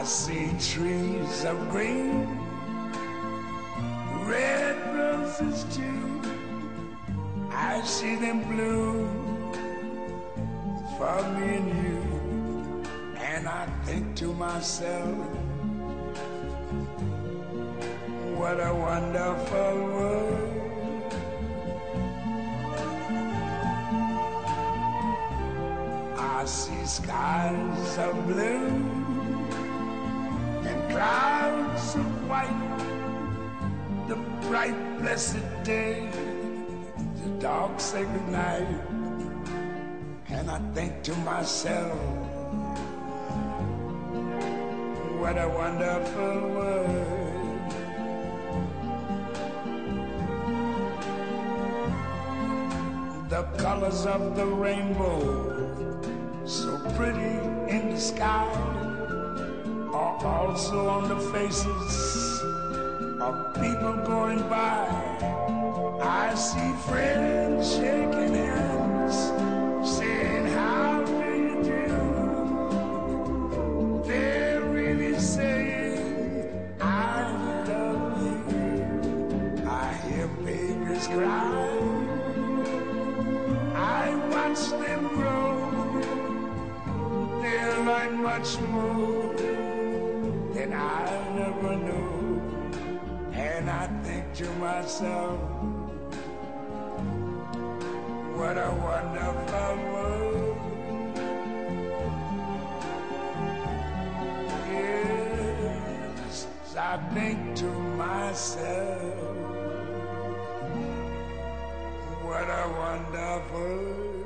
see trees of green, red roses too. I see them bloom for me and you. And I think to myself, what a wonderful world. I see skies of blue and clouds of white, the bright blessed day, the dark sacred night. And I think to myself, what a wonderful world. The colors of the rainbow, so pretty in the sky, are also on the faces of people going by. I see friends shaking hands, saying, how do you do? They're really saying, I love you. I hear babies cry, I watch them grow. They'll learn much more than I never knew. And I think to myself, what a wonderful world. Yes, I think to myself, what a wonderful world.